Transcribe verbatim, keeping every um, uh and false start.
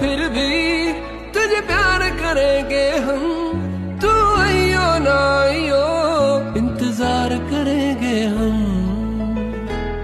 फिर भी तुझे प्यार करेंगे हम, तू आइयो ना आइयो इंतजार करेंगे हम।